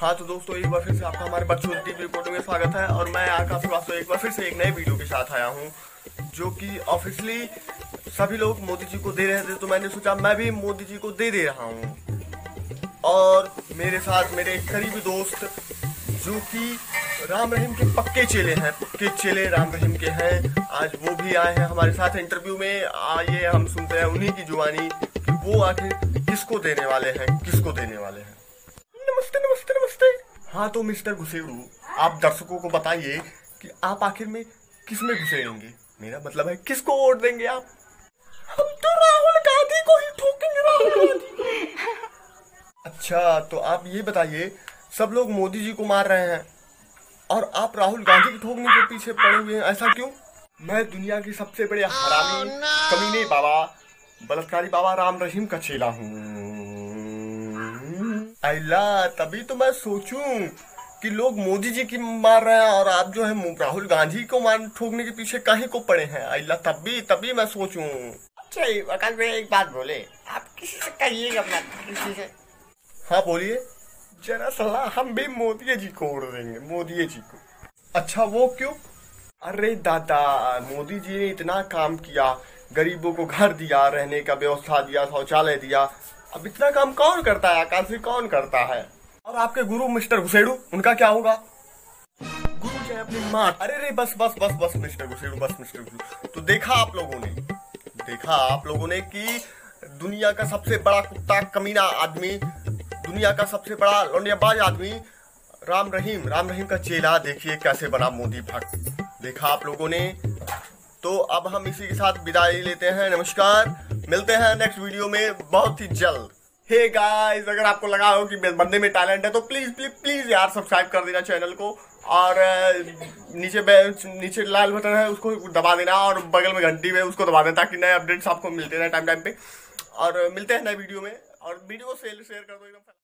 हाँ तो दोस्तों, एक बार फिर से आपका हमारे बच्चों टीवी रिपोर्ट में स्वागत है। और मैं आकाश श्रीवास्तव एक बार फिर से एक नए वीडियो के साथ आया हूँ, जो कि ऑफिशियली सभी लोग मोदी जी को दे रहे थे, तो मैंने सोचा मैं भी मोदी जी को दे रहा हूँ। और मेरे साथ मेरे एक करीबी दोस्त जो कि राम रहीम के पक्के चेले हैं, पक्के चेले राम रहीम के हैं, आज वो भी आए हैं हमारे साथ इंटरव्यू में। आइए हम सुनते हैं उन्हीं की जुबानी कि वो आखिर किसको देने वाले हैं, किसको देने वाले हैं। नमस्ते नमस्ते नमस्ते। हाँ तो मिस्टर घुसेड़ू, आप दर्शकों को बताइए कि आप आखिर में किस में घुसेड़ेंगे, मेरा मतलब है किसको वोट देंगे आप? हम तो राहुल गांधी को ही ठोकेंगे, राहुल गांधी को। अच्छा तो आप ये बताइए, सब लोग मोदी जी को मार रहे हैं और आप राहुल गांधी की ठोकने के पीछे पड़े हुए हैं, ऐसा क्यों? मैं दुनिया के सबसे बड़े हरामी कमीने बाबा, बलात्कारी बाबा राम रहीम का चेला हूँ। अल्लाह, तभी तो मैं सोचूं कि लोग मोदी जी की मार रहे हैं और आप जो है राहुल गांधी को मार ठोकने के पीछे काहे को पड़े हैं। अल्लाह, तभी मैं सोचूं। अच्छा वकाल भाई, एक बात बोले, आप किसी से कहिएगा मत, किसी से। हाँ बोलिए। जरा सलाह, हम भी मोदी जी को वोट देंगे, मोदी जी को। अच्छा वो क्यों? अरे दादा, मोदी जी ने इतना काम किया, गरीबों को घर दिया, रहने का व्यवस्था दिया, शौचालय दिया। अब इतना काम कौन करता है आकाश जी, कौन करता है? और आपके गुरु मिस्टर घुसेड़ू, उनका क्या होगा? गुरु चाहे अपनी माँ। अरे रे बस बस बस बस मिस्टर घुसेड़ू, बस मिस्टर घुसेड़ू। तो देखा आप लोगों ने कि दुनिया का सबसे बड़ा कुत्ता कमीना आदमी, दुनिया का सबसे बड़ा लौंडियाबाज आदमी राम रहीम का चेला देखिए कैसे बना मोदी भक्त। देखा आप लोगों ने। तो अब हम इसी के साथ विदाई लेते हैं। नमस्कार, मिलते हैं नेक्स्ट वीडियो में बहुत ही जल्द। हे गाइस, अगर आपको लगा हो कि बंदे में टैलेंट है तो प्लीज प्लीज प्लीज यार सब्सक्राइब कर देना चैनल को, और नीचे लाल बटन है उसको दबा देना, और बगल में घंटी है उसको दबा देना, ताकि नए अपडेट्स आपको मिलते रहे टाइम पे। और मिलते हैं नए वीडियो में, और वीडियो को शेयर कर दो एकदम।